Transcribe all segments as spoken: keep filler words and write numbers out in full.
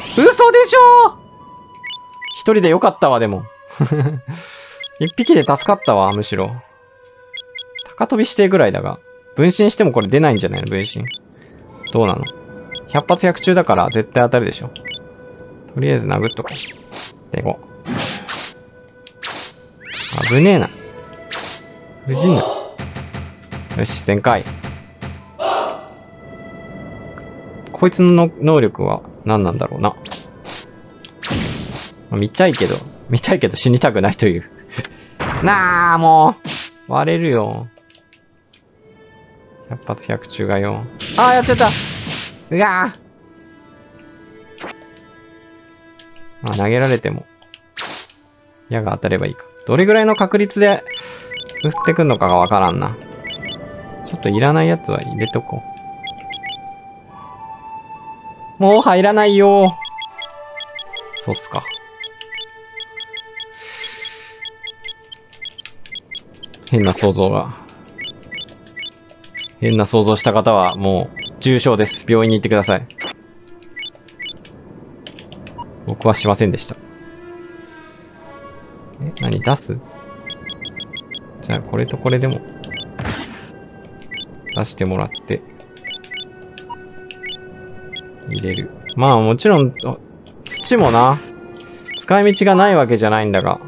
嘘でしょ。一人でよかったわ、でも。一匹で助かったわ、むしろ。高飛びしてぐらいだが。分身してもこれ出ないんじゃないの、分身。どうなの？百発百中だから絶対当たるでしょ。とりあえず殴っとこう。でこう。危ねえな。無事にな。よし、全開。こいつの能力は何なんだろうな。見たいけど、見たいけど死にたくないという。なあ、もう割れるよ。百発百中がよ。ああ、やっちゃった。うわー。まあ、投げられても矢が当たればいいか。どれぐらいの確率で打ってくんのかがわからんな。ちょっといらないやつは入れとこう。もう入らないよ。そうっすか。変な想像が。変な想像した方はもう重傷です。病院に行ってください。僕はしませんでした。え、何出す？じゃあこれとこれでも出してもらって入れる。まあもちろん土もな、使い道がないわけじゃないんだが。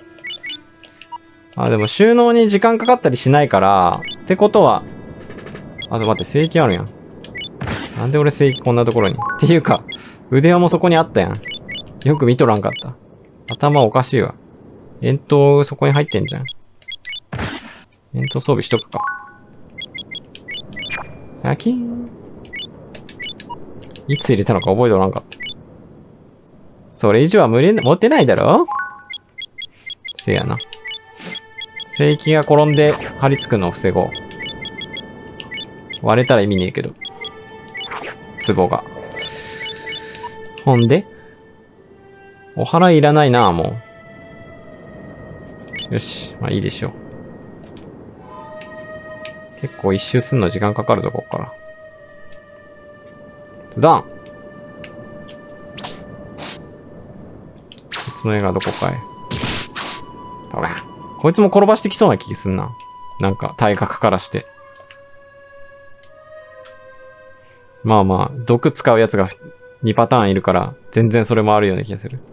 あ、でも収納に時間かかったりしないから、ってことは、あ、待って、聖域あるやん。なんで俺聖域こんなところに。っていうか、腕輪もそこにあったやん。よく見とらんかった。頭おかしいわ。円筒そこに入ってんじゃん。円筒装備しとくか。あきーん。いつ入れたのか覚えておらんかった。それ以上は無理、持ってないだろ？せやな。聖域が転んで張り付くのを防ごう。割れたら意味ねえけど。壺が。ほんでお祓いいらないな、もう。よし。まあいいでしょう。結構一周すんの時間かかるぞ、こっから。ズダン！別の絵がどこかへ。ババン！こいつも転ばしてきそうな気すんな。なんか、体格からして。まあまあ、毒使うやつがにパターンいるから、全然それもあるような気がする。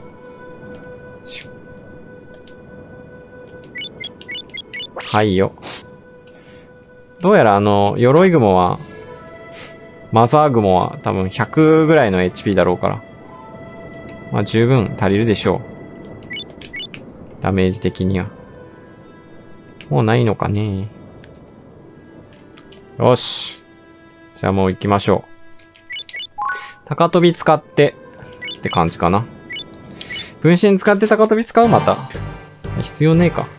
はいよ。どうやらあの、鎧雲は、マザー雲は多分ひゃくぐらいの エイチピー だろうから。まあ十分足りるでしょう。ダメージ的には。もうないのかね。よし。じゃあもう行きましょう。高飛び使って、って感じかな。分身使って高飛び使う？また。必要ねえか。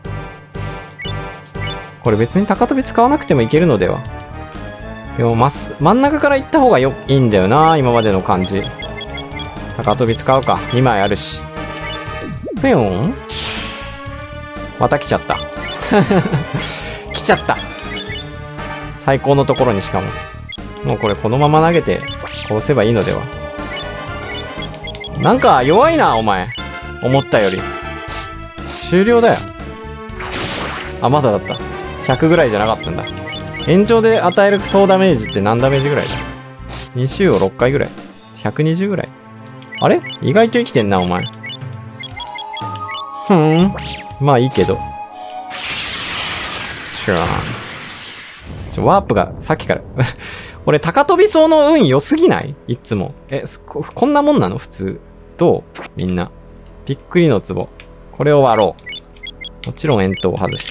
これ別に高飛び使わなくてもいけるのでは。でも、ま、真ん中から行った方がよ、いいんだよな、今までの感じ。高飛び使うか。にまいあるし。ふよん？また来ちゃった。来ちゃった。最高のところにしかも。もうこれこのまま投げて殺せばいいのでは。なんか弱いな、お前。思ったより。終了だよ。あ、まだだった。ひゃくぐらいじゃなかったんだ。延長で与える総ダメージって何ダメージぐらいだ？ に 周をろっかいぐらい。ひゃくにじゅうぐらい。あれ？意外と生きてんな、お前。ふーん。まあいいけど。シューン。ちょ、ワープがさっきから。俺、高飛びそうの運良すぎない？いつも。え、こ、こんなもんなの？普通。どう？みんな。びっくりの壺。これを割ろう。もちろん円筒を外して。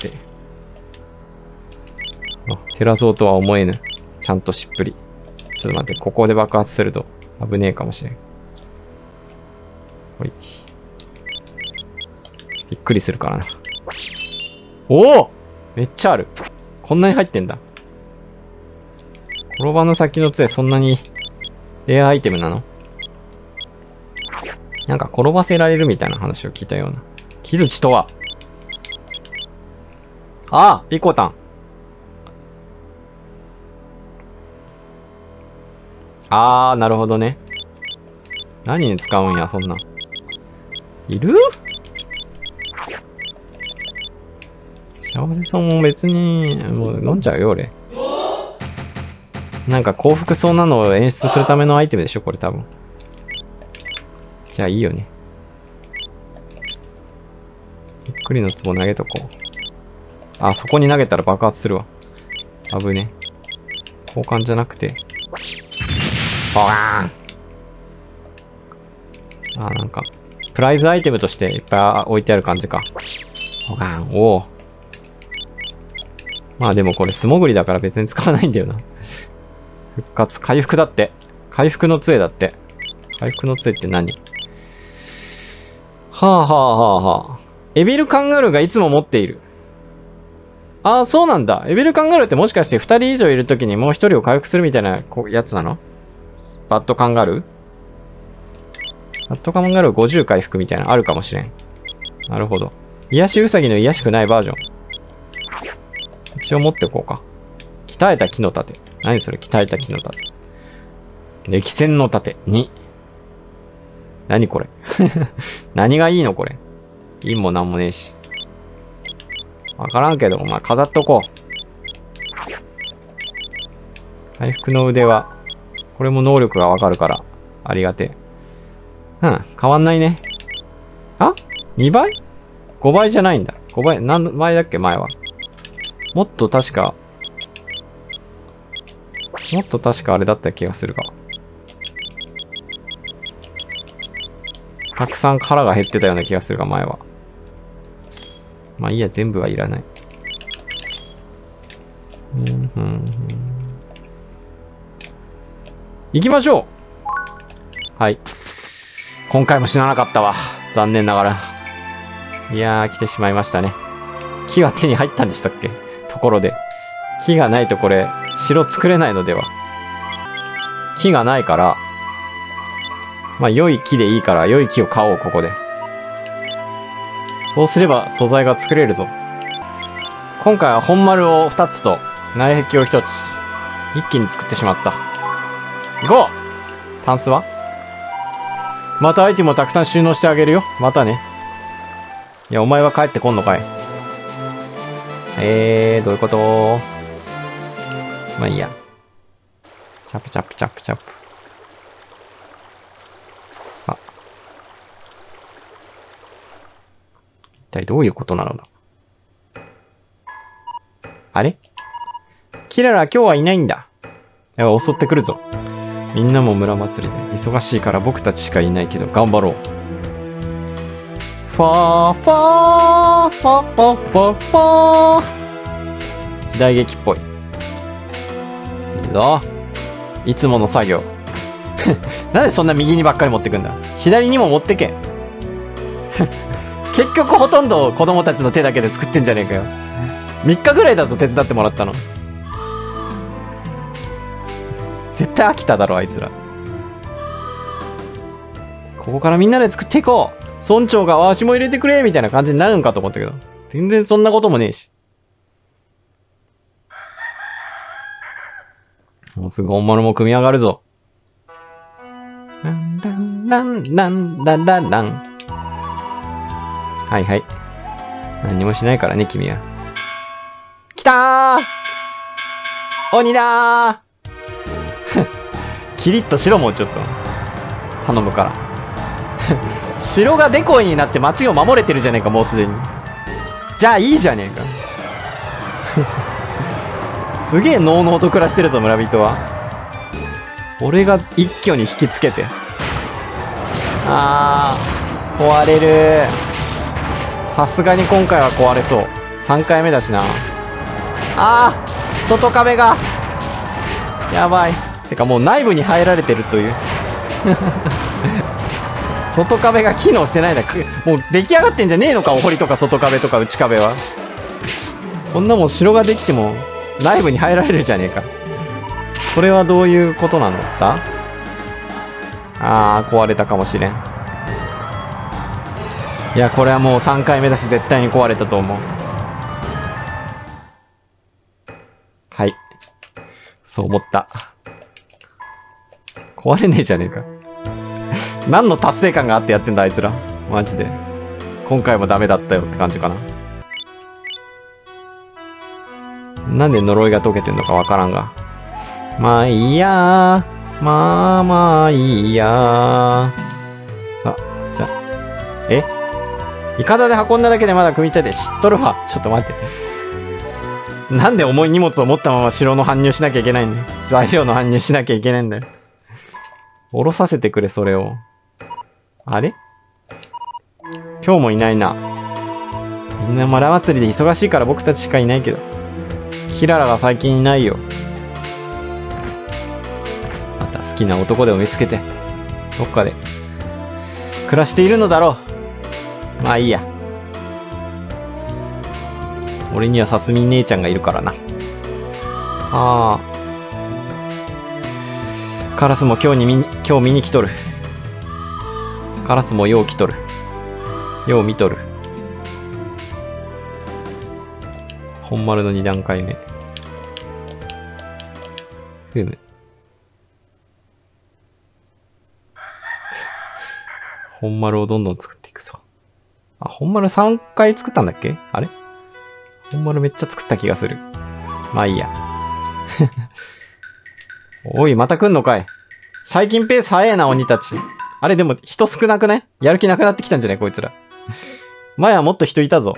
あ、テラゾーとは思えぬ。ちゃんとしっぷり。ちょっと待って、ここで爆発すると危ねえかもしれん。ほい。びっくりするからな。おお！めっちゃある。こんなに入ってんだ。転ばぬ先の杖、そんなにレアアイテムなの？なんか転ばせられるみたいな話を聞いたような。木槌とは。ああ、ピコタン。あー、なるほどね。 何に使うんや、そんな。いる？幸せそうも別に、もう飲んじゃうよ、俺。なんか幸福そうなのを演出するためのアイテムでしょ、これ多分。じゃあいいよね。ゆっくりの壺投げとこう。あ、そこに投げたら爆発するわ。危ね。交換じゃなくて。ボガーン。あ、なんか、プライズアイテムとしていっぱい置いてある感じか。ボガーン。おお。まあでもこれ素潜りだから別に使わないんだよな。復活。回復だって。回復の杖だって。回復の杖って何？はあはあはあはあ。エビルカンガルーがいつも持っている。ああ、そうなんだ。エビルカンガルーってもしかしてふたり以上いるときにもうひとりを回復するみたいなやつなの？バッドカンガルー？バッドカンガルーごじゅう回復みたいなのあるかもしれん。なるほど。癒しウサギの癒しくないバージョン。一応持っておこうか。鍛えた木の盾。何それ、鍛えた木の盾。歴戦の盾。に。何これ。何がいいのこれ。印もなんもねえし。わからんけど、まあ、飾っとこう。回復の腕は、これも能力がわかるから、ありがてえ。うん、変わんないね。あ ?に 倍 ?ご 倍じゃないんだ。ごばい、何倍だっけ前は。もっと確か、もっと確かあれだった気がするが。たくさん殻が減ってたような気がするが、前は。まあいいや、全部はいらない。うんうんうん、行きましょう。はい。今回も死ななかったわ。残念ながら。いやー、来てしまいましたね。木は手に入ったんでしたっけ？ところで。木がないとこれ、城作れないのでは。木がないから、まあ良い木でいいから、良い木を買おう、ここで。そうすれば素材が作れるぞ。今回は本丸をふたつと内壁をひとつ。一気に作ってしまった。行こう！タンスは？またアイテムをたくさん収納してあげるよ。またね。いや、お前は帰ってこんのかい。えー、どういうこと？まあいいや。チャップチャップチャップチャップ。さあ。一体どういうことなのだ？あれ？キララ今日はいないんだ。いや、襲ってくるぞ。みんなも村祭りで忙しいから僕たちしかいないけど頑張ろう。ファーファーファーファーファーファー。時代劇っぽい。いいぞ。いつもの作業。なんでそんな右にばっかり持ってくんだ？左にも持ってけ。結局ほとんど子供たちの手だけで作ってんじゃねえかよ。みっかぐらいだぞ手伝ってもらったの。絶対飽きただろあいつら。ここからみんなで作っていこう。村長がわしも入れてくれみたいな感じになるんかと思ったけど、全然そんなこともねえし。もうすぐ本物も組み上がるぞ。ランランランランランランラン。はいはい。何にもしないからね君は。来たー！鬼だー！キリッとしろもうちょっと。頼むから。城がデコイになって街を守れてるじゃねえかもうすでに。じゃあいいじゃねえか。すげえのうのうと暮らしてるぞ村人は。俺が一挙に引きつけて。あー壊れる。さすがに今回は壊れそう。さんかいめだしな。あー外壁がやばい。てかもう内部に入られてるという。外壁が機能してないんだ。もう出来上がってんじゃねえのかお堀とか外壁とか内壁は。こんなもん城ができても内部に入られるじゃねえか。それはどういうことなのだ？あー壊れたかもしれん。いやこれはもうさんかいめだし絶対に壊れたと思う。はいそう思った。壊れねえじゃねえか。 何の達成感があってやってんだあいつら。マジで今回もダメだったよって感じかな。なんで呪いが解けてんのかわからんが。まあいいやー。まあまあいいやー。さあ、じゃあ。えイカダで運んだだけでまだ組み立て知っとるわ。ちょっと待って。なんで重い荷物を持ったまま城の搬入しなきゃいけないんだよ。材料の搬入しなきゃいけないんだよ。下ろさせてくれ、それを。あれ今日もいないな。みんなマラ祭りで忙しいから僕たちしかいないけど。キララが最近いないよ。また好きな男でも見つけて、どっかで暮らしているのだろう。まあいいや。俺にはさすみ姉ちゃんがいるからな。ああ。カラスも今日に見、今日見に来とる。カラスもよう来とる。よう見とる。本丸のに段階目。ふむ。本丸をどんどん作っていくぞ。あ、本丸さんかい作ったんだっけ？あれ？本丸めっちゃ作った気がする。まあいいや。おい、また来んのかい。最近ペース早えな、鬼たち。あれでも人少なくない？やる気なくなってきたんじゃないこいつら。前はもっと人いたぞ。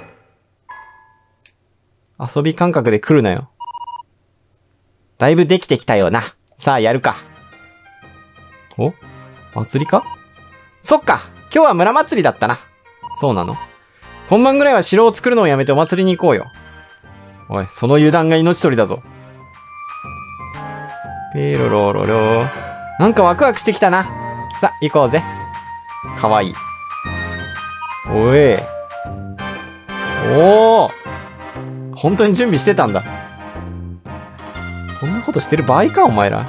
遊び感覚で来るなよ。だいぶできてきたよな。さあやるか。お？祭りか？そっか！今日は村祭りだったな。そうなの？今晩ぐらいは城を作るのをやめてお祭りに行こうよ。おい、その油断が命取りだぞ。ペロロロロ。なんかワクワクしてきたな。さ、行こうぜ。かわいい。おい。おー。本当に準備してたんだ。こんなことしてる場合か、お前ら。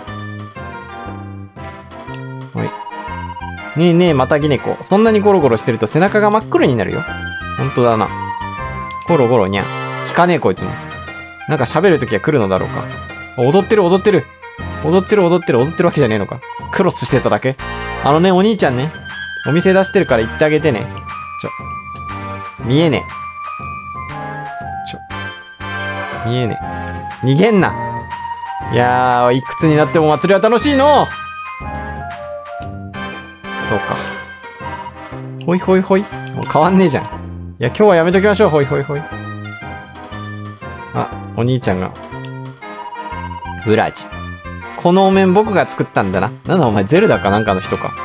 おい。ねえねえ、またぎ猫。そんなにゴロゴロしてると背中が真っ黒になるよ。ほんとだな。ゴロゴロにゃん。聞かねえ、こいつも。なんか喋るときは来るのだろうか。踊ってる、踊ってる。踊ってる、踊ってる、踊ってるわけじゃねえのか。クロスしてただけ。あのね、お兄ちゃんね。お店出してるから行ってあげてね。ちょ。見えねえ。ちょ。見えねえ。逃げんな。いやー、いくつになっても祭りは楽しいの。そうか。ほいほいほい。もう変わんねえじゃん。いや、今日はやめときましょう。ほいほいほい。あ、お兄ちゃんが。ウラジ。このお面僕が作ったんだな。なんだお前、ゼルダかなんかの人か。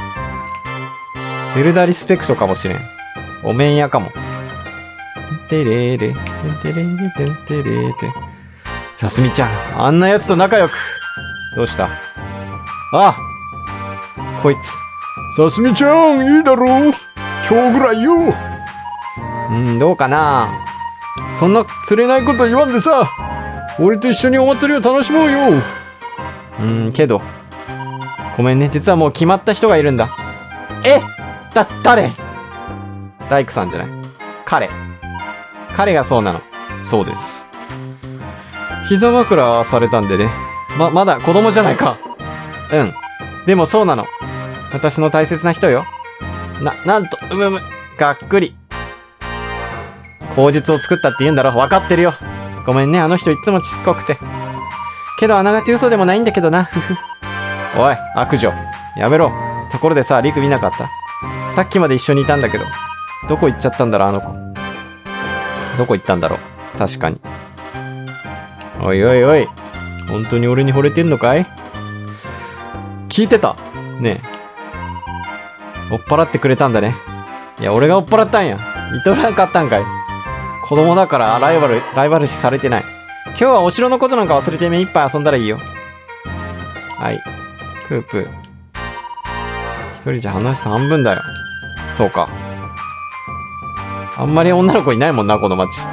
ゼルダリスペクトかもしれん。お面屋かも。てれれ、てれれ、ててれて。さすみちゃん、あんな奴と仲良く。どうした？あこいつ。 さすみちゃん、いいだろう。今日ぐらいよ。 うん、どうかな。 そんな釣れないこと言わんでさ。俺と一緒にお祭りを楽しもうよ。 うん、けど。ごめんね、実はもう決まった人がいるんだ。えだ、誰？大工さんじゃない。彼。彼がそうなの。そうです。膝枕されたんでね。ま、まだ子供じゃないか。うん。でもそうなの。私の大切な人よ。な、なんと、うむむ、がっくり。口実を作ったって言うんだろ。わかってるよ。ごめんね、あの人いつもしつこくて。けどあながち嘘でもないんだけどな、ふふ。おい、悪女。やめろ。ところでさ、リク見なかった？さっきまで一緒にいたんだけど。どこ行っちゃったんだろう、あの子。どこ行ったんだろう。確かに。おいおいおい。本当に俺に惚れてんのかい？聞いてた。ねえ。追っ払ってくれたんだね。いや、俺が追っ払ったんや。見とらなかったんかい。子供だからライバル、ライバル視されてない。今日はお城のことなんか忘れて目いっぱい遊んだらいいよ。はい。クープ。一人じゃ話半分だよ。そうか。あんまり女の子いないもんな、この町。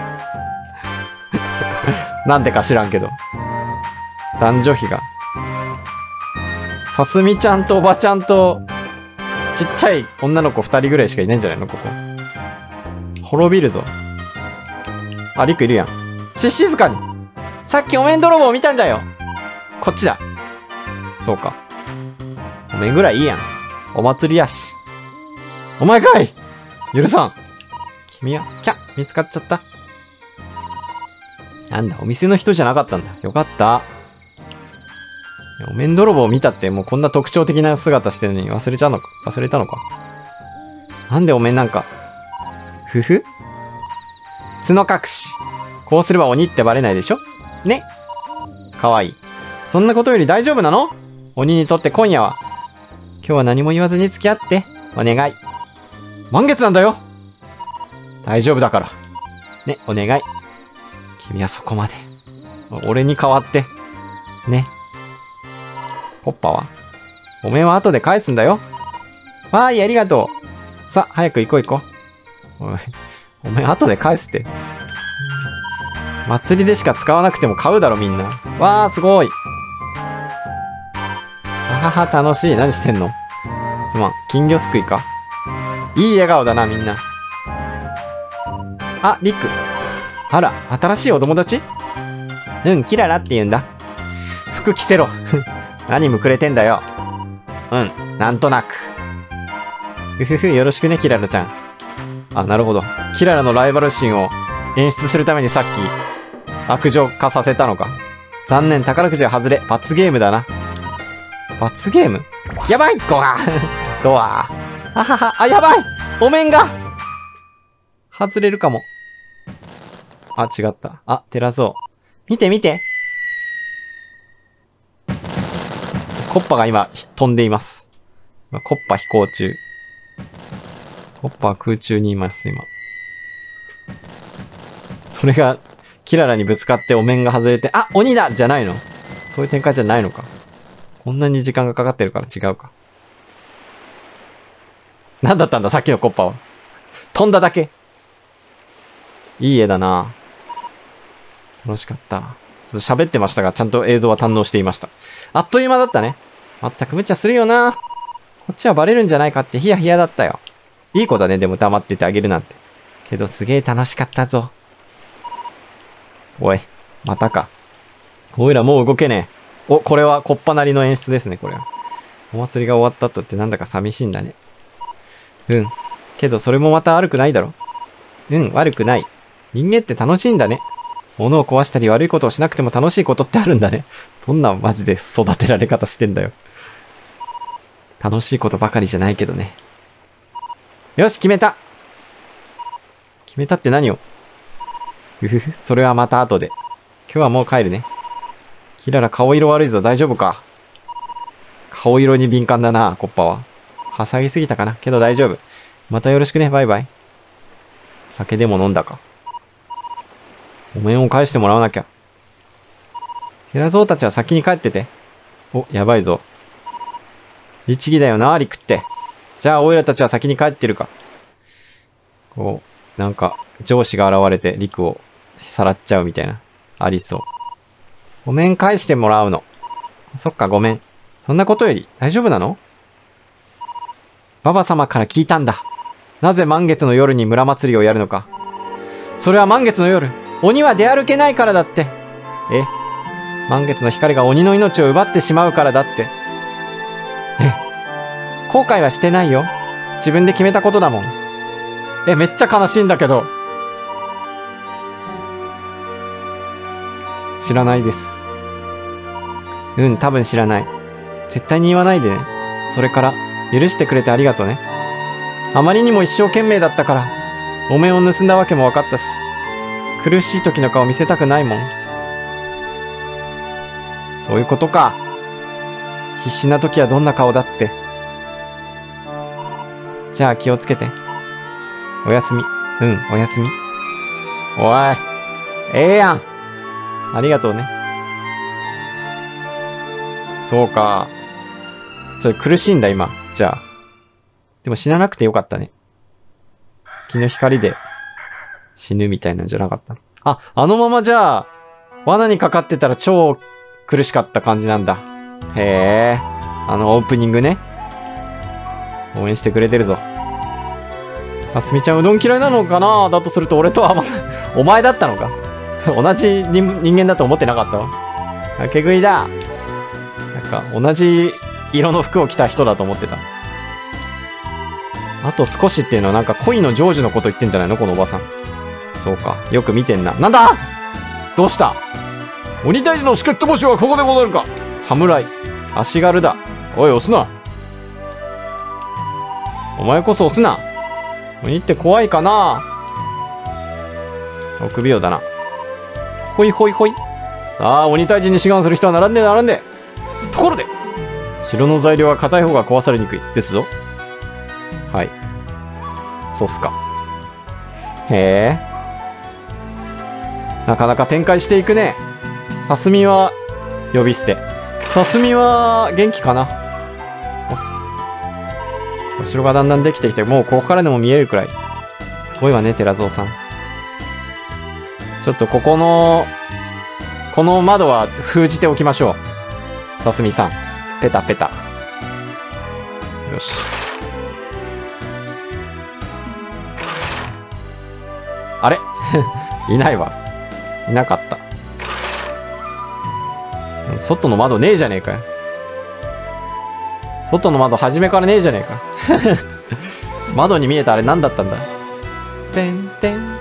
なんでか知らんけど。男女比が。さすみちゃんとおばちゃんと、ちっちゃい女の子二人ぐらいしかいないんじゃないのここ。滅びるぞ。あ、リクいるやん。し、静かに。さっきお面泥棒見たんだよ。こっちだ。そうか。お面ぐらいいいやん。 お祭りやし。お前かい許さん。君は、キャ見つかっちゃった。なんだ、お店の人じゃなかったんだ。よかった。お面泥棒を見たってもうこんな特徴的な姿してるのに忘れちゃうのか忘れたのかなんでお面なんか。ふふ角隠し。こうすれば鬼ってバレないでしょね。かわいい。そんなことより大丈夫なの？鬼にとって今夜は。今日は何も言わずに付き合って。お願い。満月なんだよ。大丈夫だから。ね、お願い。君はそこまで。俺に代わって。ね。ポッパはお面は後で返すんだよ。わーい、ありがとう。さ、早く行こう行こう。おい、お面後で返すって。祭りでしか使わなくても買うだろ、みんな。わー、すごい。あはは、楽しい。何してんの？すまん。金魚すくいか。いい笑顔だな、みんな。あ、リック。あら、新しいお友達？うん、キララって言うんだ。服着せろ。何むくれてんだよ。うん、なんとなく。ふふふ、よろしくね、キララちゃん。あ、なるほど。キララのライバル心を演出するためにさっき、悪女化させたのか。残念、宝くじは外れ。罰ゲームだな。罰ゲーム？やばい！ドアドアあはは、あ、やばい！お面が外れるかも。あ、違った。あ、テラゾー。見て見て。コッパが今、飛んでいます。コッパ飛行中。コッパは空中にいます、今。それが、キララにぶつかってお面が外れて、あ、鬼だじゃないの？そういう展開じゃないのか。こんなに時間がかかってるから違うか。何だったんだ、さっきのコッパは。飛んだだけ。いい絵だな。楽しかった。ちょっと喋ってましたが、ちゃんと映像は堪能していました。あっという間だったね。まったく無茶するよな。こっちはバレるんじゃないかってヒヤヒヤだったよ。いい子だね、でも黙っててあげるなんて。けどすげえ楽しかったぞ。おい、またか。おいらもう動けねえ。お、これはコッパなりの演出ですね、これは。お祭りが終わった後ってなんだか寂しいんだね。うん。けどそれもまた悪くないだろ。うん、悪くない。人間って楽しいんだね。物を壊したり悪いことをしなくても楽しいことってあるんだね。どんなマジで育てられ方してんだよ。楽しいことばかりじゃないけどね。よし、決めた。決めたって何を？ふふふ、それはまた後で。今日はもう帰るね。キララ顔色悪いぞ、大丈夫か？顔色に敏感だな、コッパは。はしゃぎすぎたかな？けど大丈夫。またよろしくね、バイバイ。酒でも飲んだか。お面を返してもらわなきゃ。テラゾーたちは先に帰ってて。お、やばいぞ。律儀だよな、リクって。じゃあ、オイラたちは先に帰ってるか。こう、なんか、上司が現れてリクをさらっちゃうみたいな。ありそう。お面返してもらうの。そっか、ごめん。そんなことより、大丈夫なの？ババ様から聞いたんだ。なぜ満月の夜に村祭りをやるのか。それは満月の夜、鬼は出歩けないからだって。え？満月の光が鬼の命を奪ってしまうからだって。え？後悔はしてないよ。自分で決めたことだもん。え、めっちゃ悲しいんだけど。知らないです。うん、多分知らない。絶対に言わないでね。それから、許してくれてありがとね。あまりにも一生懸命だったから、お面を盗んだわけも分かったし、苦しい時の顔見せたくないもん。そういうことか。必死な時はどんな顔だって。じゃあ気をつけて。おやすみ。うん、おやすみ。おい。ええやん。ありがとうね。そうか。ちょっと苦しいんだ今。じゃあ。でも死ななくてよかったね。月の光で死ぬみたいなんじゃなかった。あ、あのままじゃあ、罠にかかってたら超苦しかった感じなんだ。へえ。あのオープニングね。応援してくれてるぞ。あすみちゃんうどん嫌いなのかな？だとすると俺とはお前だったのか同じ人間だと思ってなかったわ。あ、毛食いだ。なんか同じ色の服を着た人だと思ってた。 あと少しっていうのはなんか恋の成就のこと言ってんじゃないのこのおばさん。そうか。よく見てんな。なんだどうした？ 鬼退治の助っ人募集はここでござるか。 侍。足軽だ。 おい、押すな。 お前こそ押すな。鬼って怖いかな？臆病だな。ほいほいほい。さあ、鬼退治に志願する人は並んで並んで。ところで、城の材料は硬い方が壊されにくい。ですぞ。はい。そうっすか。へえ。なかなか展開していくね。さすみは、呼び捨て。さすみは、元気かな。おっす。お城がだんだんできてきて、もうここからでも見えるくらい。すごいわね、寺蔵さん。ちょっとここの、この窓は封じておきましょう。さすみさん。ペタペタ。よし。あれいないわ。いなかった。外の窓ねえじゃねえかよ。外の窓初めからねえじゃねえか。窓に見えたあれ何だったんだ。てんてん